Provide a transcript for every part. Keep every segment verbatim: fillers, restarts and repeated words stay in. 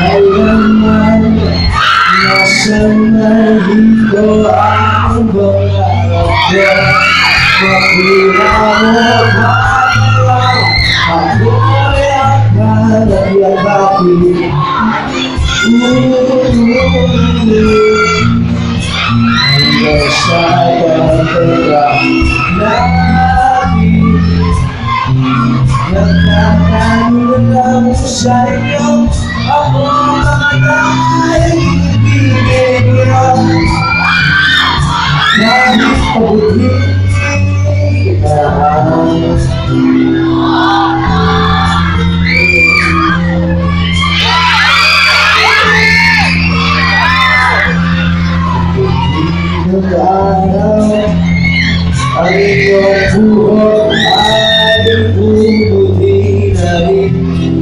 Kailanman nasanahin ko ang pangarap ko. Makita mo ba ako'y akala yakapin? Hanggang sa pagkakala natin, nagtatanong lang sa'yo ako ay ibigay kahit pabuti ka. Ang iyong buhok ay bumuti na rin.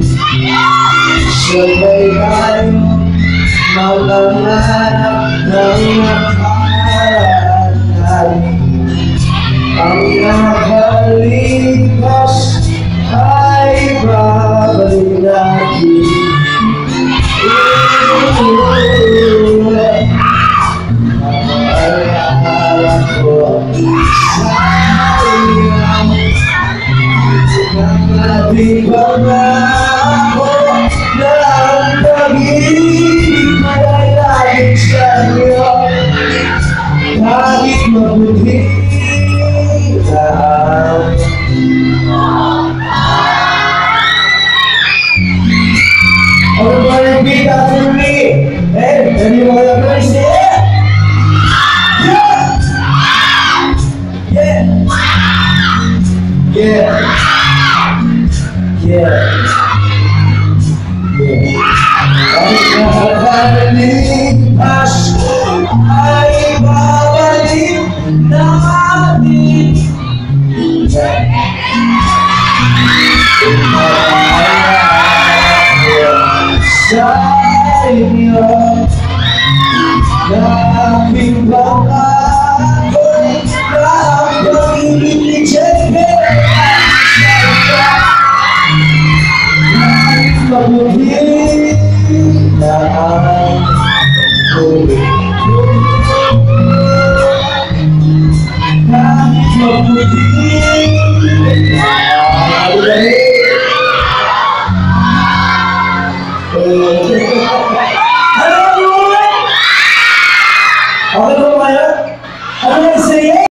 Sabay tayo malangarap ng nakaraan natin. Ang nakalipas ay babalik natin. Di ba nga ako na ang pag-ibig ay laging sa'yo? Kahit mabuti lang. Everybody repeat after me. Hey, anyone have a say it? Yeah! Yeah! Yeah! Yeah. Yeah. Ang nakakalipas ay babalik natin. Sa inyo na aking pangako na ang pag-ibig mabuti na ang huli. Kahit mabuti na ang huli. Ano mo? Okay ba kayo? Ano mo say?